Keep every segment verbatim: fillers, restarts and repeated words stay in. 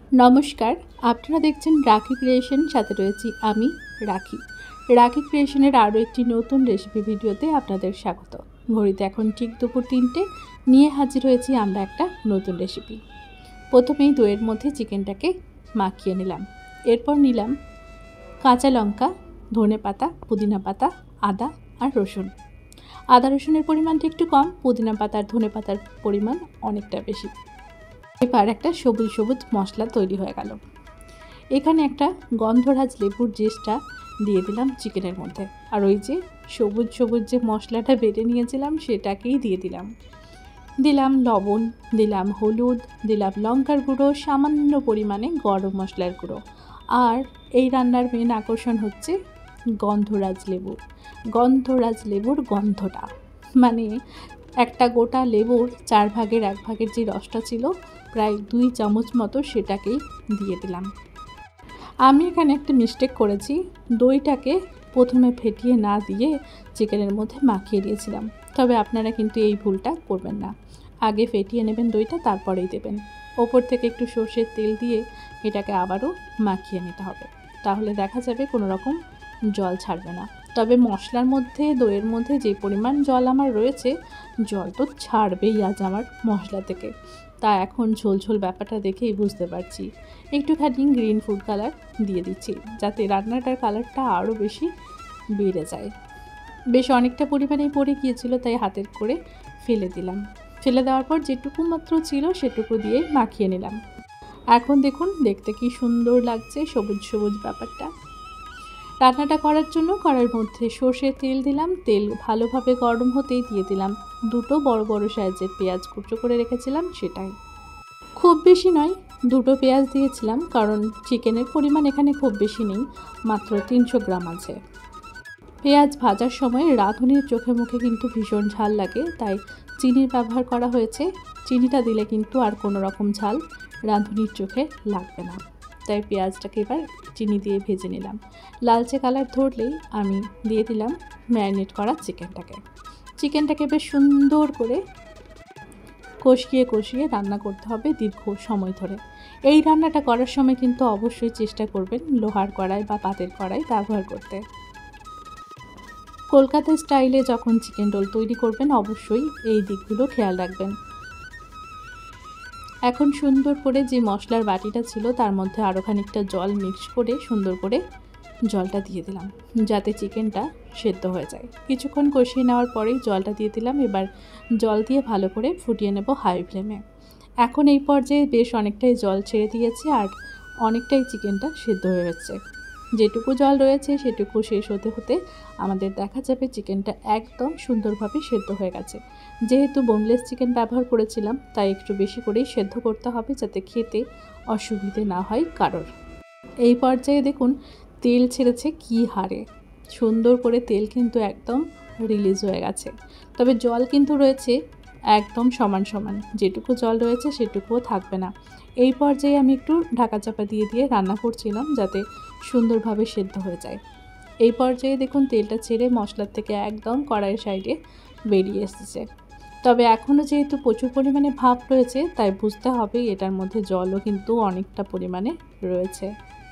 নমস্কার, আপনারা দেখছেন রাখি ক্রিয়েশন, সাথে রয়েছি আমি রাখি। রাখি ক্রিয়েশনের আরও একটি নতুন রেসিপি ভিডিওতে আপনাদের স্বাগত। ঘড়িতে এখন ঠিক দুপুর তিনটে, নিয়ে হাজির হয়েছি আমরা একটা নতুন রেসিপি। প্রথমেই দইয়ের মধ্যে চিকেনটাকে মাখিয়ে নিলাম। এরপর নিলাম কাঁচা লঙ্কা, ধনে পাতা, পুদিনা পাতা, আদা আর রসুন। আদা রসুনের পরিমাণটা একটু কম, পুদিনা পাতা আর ধনে পাতার পরিমাণ অনেকটা বেশি। এবার একটা সবুজ সবুজ মশলা তৈরি হয়ে গেল। এখানে একটা গন্ধরাজ লেবুর জেসটা দিয়ে দিলাম চিকেনের মধ্যে, আর ওই যে সবুজ সবুজ যে মশলাটা বেটে নিয়েছিলাম সেটাকেই দিয়ে দিলাম। দিলাম লবণ, দিলাম হলুদ, দিলাম লঙ্কার গুঁড়ো, সামান্য পরিমাণে গরম মশলার গুঁড়ো। আর এই রান্নার মেন আকর্ষণ হচ্ছে গন্ধরাজ লেবুর গন্ধরাজ লেবুর গন্ধটা, মানে একটা গোটা লেবুর চার ভাগের এক ভাগের যে রসটা ছিল, প্রায় দুই চামচ মতো সেটাকেই দিয়ে দিলাম। আমি এখানে একটা মিস্টেক করেছি, দইটাকে প্রথমে ফেটিয়ে না দিয়ে চিকেনের মধ্যে মাখিয়ে দিয়েছিলাম। তবে আপনারা কিন্তু এই ভুলটা করবেন না, আগে ফেটিয়ে নেবেন দইটা, তারপরেই দেবেন। ওপর থেকে একটু সর্ষের তেল দিয়ে এটাকে আবারও মাখিয়ে নিতে হবে, তাহলে দেখা যাবে কোনো রকম জল ছাড়বে না। তবে মশলার মধ্যে, দইয়ের মধ্যে যে পরিমাণ জল আমার রয়েছে, জল তো ছাড়বেই আজ আমার মশলা থেকে। তা এখন ঝোল ঝোল ব্যাপারটা দেখেই বুঝতে পারছি। একটুখানি গ্রিন ফুড কালার দিয়ে দিচ্ছি, যাতে রান্নাটার কালারটা আরও বেশি বেড়ে যায়। বেশ অনেকটা পরিমাণেই পড়ে গিয়েছিল, তাই হাতের করে ফেলে দিলাম। ফেলে দেওয়ার পর যেটুকু মাত্র ছিল সেটুকু দিয়ে মাখিয়ে নিলাম। এখন দেখুন দেখতে কি সুন্দর লাগছে, সবুজ সবুজ ব্যাপারটা। রান্নাটা করার জন্য কড়াইয়ের মধ্যে সর্ষের তেল দিলাম। তেল ভালোভাবে গরম হতেই দিয়ে দিলাম দুটো বড় বড় সাইজের পেঁয়াজ কুচো করে রেখেছিলাম সেটাই। খুব বেশি নয়, দুটো পেঁয়াজ দিয়েছিলাম, কারণ চিকেনের পরিমাণ এখানে খুব বেশি নেই, মাত্র তিনশো গ্রাম আছে। পেঁয়াজ ভাজার সময় রাঁধুনির চোখে মুখে কিন্তু ভীষণ ঝাল লাগে, তাই চিনির ব্যবহার করা হয়েছে। চিনিটা দিলে কিন্তু আর কোনো রকম ঝাল রাঁধুনির চোখে লাগবে না। তাই পেঁয়াজটাকে এবার চিনি দিয়ে ভেজে নিলাম। লালচে কালার ধরলেই আমি দিয়ে দিলাম ম্যারিনেট করা চিকেনটাকে। চিকেনটাকে বেশ সুন্দর করে কষিয়ে কষিয়ে রান্না করতে হবে দীর্ঘ সময় ধরে। এই রান্নাটা করার সময় কিন্তু অবশ্যই চেষ্টা করবেন লোহার কড়াই বা পাতের কড়াই ব্যবহার করতে। কলকাতা স্টাইলে যখন চিকেন রোল তৈরি করবেন অবশ্যই এই দিকগুলো খেয়াল রাখবেন। এখন সুন্দর করে যে মশলার বাটিটা ছিল তার মধ্যে আরও খানিকটা জল মিক্স করে সুন্দর করে জলটা দিয়ে দিলাম, যাতে চিকেনটা সেদ্ধ হয়ে যায়। কিছুক্ষণ কষিয়ে নেওয়ার পরেই জলটা দিয়ে দিলাম। এবার জল দিয়ে ভালো করে ফুটিয়ে নেব হাই ফ্লেমে। এখন এই পর্যায়ে বেশ অনেকটাই জল ছেড়ে দিয়েছে আর অনেকটাই চিকেনটা সেদ্ধ হয়ে গেছে। যেটুকু জল রয়েছে সেটুকু শেষ হতে হতে আমাদের দেখা যাবে চিকেনটা একদম সুন্দরভাবে সেদ্ধ হয়ে গেছে। যেহেতু বোনলেস চিকেন ব্যবহার করেছিলাম, তাই একটু বেশি করেই সেদ্ধ করতে হবে, যাতে খেতে অসুবিধে না হয় কারোর। এই পর্যায়ে দেখুন তেল ছেড়েছে কি হারে, সুন্দর করে তেল কিন্তু একদম রিলিজ হয়ে গেছে। তবে জল কিন্তু রয়েছে একদম সমান সমান, যেটুকু জল রয়েছে সেটুকুও থাকবে না। এই পর্যায়ে আমি একটু ঢাকা চাপা দিয়ে দিয়ে রান্না করছিলাম, যাতে সুন্দরভাবে সেদ্ধ হয়ে যায়। এই পর্যায়ে দেখুন তেলটা ছেড়ে মশলার থেকে একদম কড়াইয়ের সাইডে বেরিয়ে এসেছে। তবে এখনও যেহেতু প্রচুর পরিমাণে ভাপ রয়েছে, তাই বুঝতে হবে এটার মধ্যে জলও কিন্তু অনেকটা পরিমাণে রয়েছে।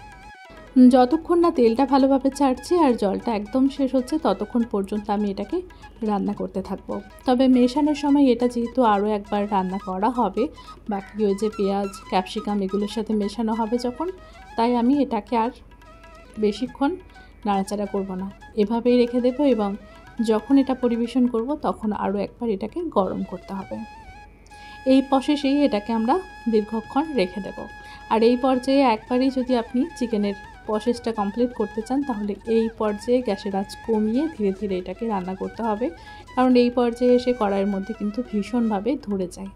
যতক্ষণ না তেলটা ভালোভাবে ছাড়ছে আর জলটা একদম শেষ হচ্ছে, ততক্ষণ পর্যন্ত আমি এটাকে রান্না করতে থাকবো। তবে মেশানোর সময় এটা যেহেতু আরও একবার রান্না করা হবে, বাকি ওই যে পেঁয়াজ, ক্যাপসিকাম এগুলোর সাথে মেশানো হবে যখন, তাই আমি এটাকে আর বেশিক্ষণ নাড়াচাড়া করব না, এভাবেই রেখে দেবো। এবং যখন এটা পরিবেশন করব তখন আরও একবার এটাকে গরম করতে হবে। এই প্রসেসেই এটাকে আমরা দীর্ঘক্ষণ রেখে দেব। আর এই পর্যায়ে একবারেই যদি আপনি চিকেনের প্রসেসটা কমপ্লিট করতে চান, তাহলে এই পর্যায়ে গ্যাসের আঁচ কমিয়ে ধীরে ধীরে এটাকে রান্না করতে হবে, কারণ এই পর্যায়ে এসে কড়াইয়ের মধ্যে কিন্তু ভীষণভাবে ধরে যায়।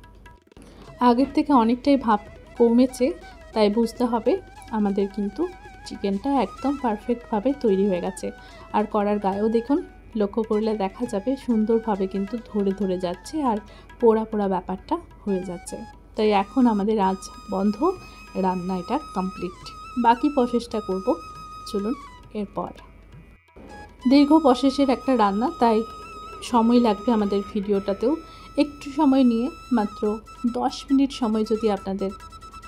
আগের থেকে অনেকটাই ভাপ কমেছে, তাই বুঝতে হবে আমাদের কিন্তু চিকেনটা একদম পারফেক্টভাবে তৈরি হয়ে গেছে। আর কড়ার গায়েও দেখুন, লক্ষ্য করলে দেখা যাবে সুন্দরভাবে কিন্তু ধরে ধরে যাচ্ছে আর পোড়া পোড়া ব্যাপারটা হয়ে যাচ্ছে। তাই এখন আমাদের আঁচ বন্ধ, রান্না এটা কমপ্লিট। বাকি প্রসেসটা করব, চলুন এরপর। দীর্ঘ প্রসেসের একটা রান্না, তাই সময় লাগবে আমাদের ভিডিওটাতেও। একটু সময় নিয়ে মাত্র দশ মিনিট সময় যদি আপনাদের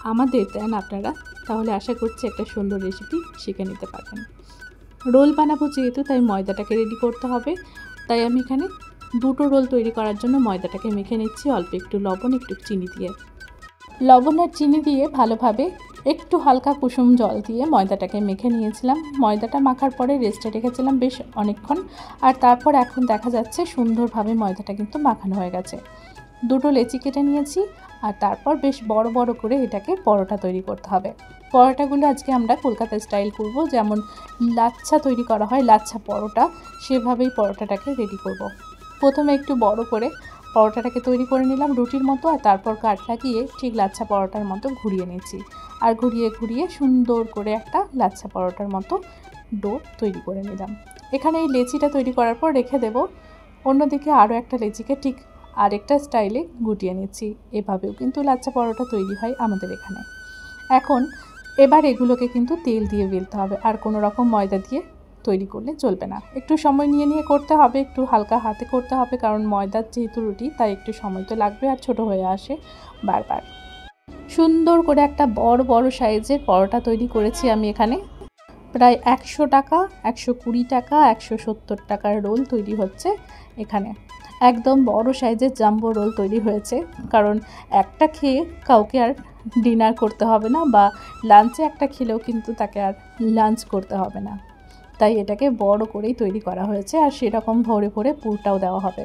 আমাদের দেন আপনারা, তাহলে আশা করছি একটা সুন্দর রেসিপি শিখে নিতে পারবেন। রোল বানাবো যেহেতু, তাই ময়দাটাকে রেডি করতে হবে। তাই আমি এখানে দুটো রোল তৈরি করার জন্য ময়দাটাকে মেখে নিচ্ছি অল্প একটু লবণ, একটু চিনি দিয়ে। লবণ আর চিনি দিয়ে ভালোভাবে একটু হালকা কুসুম জল দিয়ে ময়দাটাকে মেখে নিয়েছিলাম। ময়দাটা মাখার পরে রেস্টে রেখেছিলাম বেশ অনেকক্ষণ, আর তারপর এখন দেখা যাচ্ছে সুন্দরভাবে ময়দাটা কিন্তু মাখানো হয়ে গেছে। দুটো লেচি কেটে নিয়েছি, আর তারপর বেশ বড় বড় করে এটাকে পরোটা তৈরি করতে হবে। পরোটাগুলো আজকে আমরা কলকাতা স্টাইল করব, যেমন লাচ্ছা তৈরি করা হয়, লাচ্ছা পরোটা, সেভাবেই পরোটাটাকে রেডি করব। প্রথমে একটু বড় করে পরোটাটাকে তৈরি করে নিলাম রুটির মতো, আর তারপর কাট লাগিয়ে ঠিক লাচ্ছা পরোটার মতো ঘুরিয়ে নিচ্ছি। আর ঘুরিয়ে ঘুরিয়ে সুন্দর করে একটা লাচ্ছা পরোটার মতো ডো তৈরি করে নিলাম। এখানে এই লেচিটা তৈরি করার পর রেখে দেব। অন্যদিকে আরও একটা লেচিকে ঠিক আরেকটা স্টাইলে গুটিয়ে নিচ্ছি। এভাবেও কিন্তু লাচ্ছা পরোটা তৈরি হয় আমাদের এখানে। এখন এবার এগুলোকে কিন্তু তেল দিয়ে বেলতে হবে, আর কোনো রকম ময়দা দিয়ে তৈরি করলে চলবে না। একটু সময় নিয়ে নিয়ে করতে হবে, একটু হালকা হাতে করতে হবে, কারণ ময়দার যেহেতু রুটি তাই একটু সময় তো লাগবে, আর ছোট হয়ে আসে বারবার। সুন্দর করে একটা বড় বড় সাইজের পরোটা তৈরি করেছি আমি এখানে। প্রায় একশো টাকা, একশো কুড়ি টাকা, একশো সত্তর টাকার রোল তৈরি হচ্ছে এখানে। একদম বড় সাইজের জাম্বো রোল তৈরি হয়েছে, কারণ একটা খেয়ে কাউকে আর ডিনার করতে হবে না, বা লাঞ্চে একটা খেলেও কিন্তু তাকে আর লাঞ্চ করতে হবে না। তাই এটাকে বড় করেই তৈরি করা হয়েছে, আর সেরকম ভরে ভরে পুরটাও দেওয়া হবে।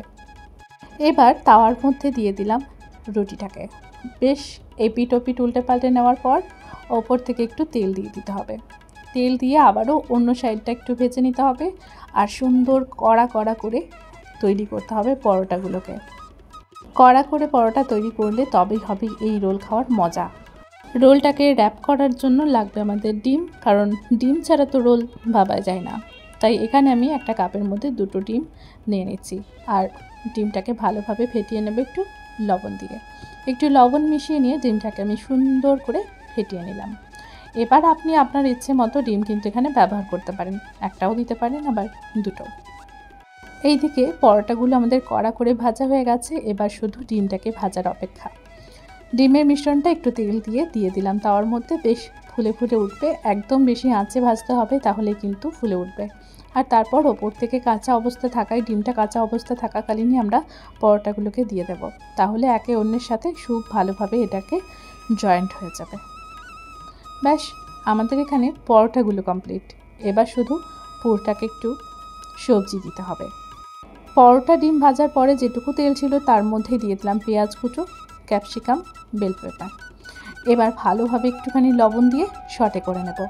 এবার তাওয়ার মধ্যে দিয়ে দিলাম রুটিটাকে। বেশ এপিট ওপিট উল্টে পাল্টে নেওয়ার পর ওপর থেকে একটু তেল দিয়ে দিতে হবে। তেল দিয়ে আবারও অন্য সাইডটা একটু ভেজে নিতে হবে, আর সুন্দর কড়া কড়া করে তৈরি করতে হবে পরোটাগুলোকে। কড়া করে পরোটা তৈরি করলে তবেই হবে এই রোল খাওয়ার মজা। রোলটাকে র্যাপ করার জন্য লাগবে আমাদের ডিম, কারণ ডিম ছাড়া তো রোল ভাবা যায় না। তাই এখানে আমি একটা কাপের মধ্যে দুটো ডিম নিয়ে নিচ্ছি, আর ডিমটাকে ভালোভাবে ফেটিয়ে নেব একটু লবণ দিয়ে। একটু লবণ মিশিয়ে নিয়ে ডিমটাকে আমি সুন্দর করে ফেটিয়ে নিলাম। এবার আপনি আপনার ইচ্ছে মতো ডিম কিন্তু এখানে ব্যবহার করতে পারেন, একটাও দিতে পারেন, আবার দুটো। এইদিকে পরোটাগুলো আমাদের কড়া করে ভাজা হয়ে গেছে, এবার শুধু ডিমটাকে ভাজার অপেক্ষা। ডিমের মিশ্রণটা একটু তেল দিয়ে দিয়ে দিলাম তাওয়ার মধ্যে, বেশ ফুলে ফুলে উঠবে। একদম বেশি আঁচে ভাজতে হবে, তাহলে কিন্তু ফুলে উঠবে। আর তারপর ওপর থেকে কাঁচা অবস্থা থাকায়, ডিমটা কাঁচা অবস্থা থাকাকালীনই আমরা পরোটাগুলোকে দিয়ে দেব, তাহলে একে অন্যের সাথে খুব ভালোভাবে এটাকে জয়েন্ট হয়ে যাবে। ব্যাস, আমাদের এখানে পরোটাগুলো কমপ্লিট। এবার শুধু পুরটাকে একটু সবজি দিতে হবে। পরোটা ডিম ভাজার পরে যেটুকু তেল ছিল তার মধ্যেই দিয়ে দিলাম পেঁয়াজ কুচো, ক্যাপসিকাম, বেল পেপার। এবার ভালোভাবে একটুখানি লবণ দিয়ে সটে করে নেব।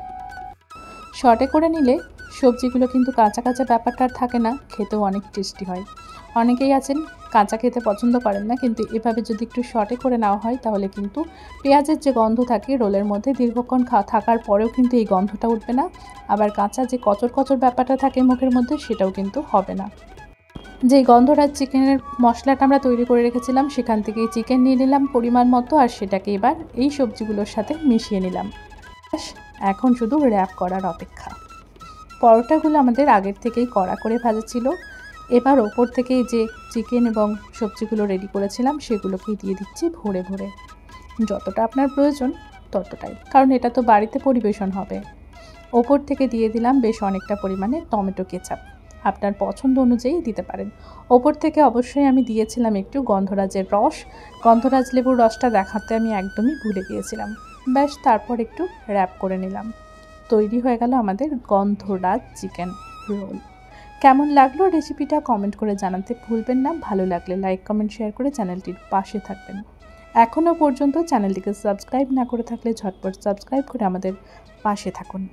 সটে করে নিলে সবজিগুলো কিন্তু কাঁচা কাঁচা ব্যাপারটা আর থাকে না, খেতেও অনেক টেস্টি হয়। অনেকেই আছেন কাঁচা খেতে পছন্দ করেন না, কিন্তু এভাবে যদি একটু সটে করে নেওয়া হয় তাহলে কিন্তু পেঁয়াজের যে গন্ধ থাকে রোলের মধ্যে দীর্ঘক্ষণ থাকার পরেও কিন্তু এই গন্ধটা উঠবে না, আবার কাঁচা যে কচর কচর ব্যাপারটা থাকে মুখের মধ্যে সেটাও কিন্তু হবে না। যে গন্ধটা চিকেনের মশলাটা আমরা তৈরি করে রেখেছিলাম সেখান থেকে চিকেন নিয়ে নিলাম পরিমাণ মতো, আর সেটাকে এবার এই সবজিগুলোর সাথে মিশিয়ে নিলাম। এখন শুধু র্যাপ করার অপেক্ষা। পরোটাগুলো আমাদের আগের থেকেই কড়া করে ভাজা ছিল। এবার ওপর থেকে যে চিকেন এবং সবজিগুলো রেডি করেছিলাম সেগুলোকেই দিয়ে দিচ্ছি ভরে ভরে, যতটা আপনার প্রয়োজন ততটাই, কারণ এটা তো বাড়িতে পরিবেশন হবে। ওপর থেকে দিয়ে দিলাম বেশ অনেকটা পরিমাণে টমেটো কেচাপ, আপনার পছন্দ অনুযায়ী দিতে পারেন। ওপর থেকে অবশ্যই আমি দিয়েছিলাম একটু গন্ধরাজের রস, গন্ধরাজ লেবুর রসটা দেখাতে আমি একদমই ভুলে গিয়েছিলাম। ব্যাস, তারপর একটু র্যাপ করে নিলাম। তৈরি হয়ে গেল আমাদের গন্ধরাজ চিকেন রোল। কেমন লাগলো রেসিপিটা কমেন্ট করে জানাতে ভুলবেন না। ভালো লাগলে লাইক কমেন্ট শেয়ার করে চ্যানেলটির পাশে থাকবেন। এখনও পর্যন্ত চ্যানেলটিকে সাবস্ক্রাইব না করে থাকলে ঝটপট সাবস্ক্রাইব করে আমাদের পাশে থাকুন।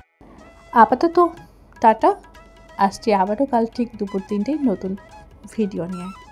আপাতত টাটা, আসছি আবারও কাল ঠিক দুপুর তিনটেই নতুন ভিডিও নিয়ে।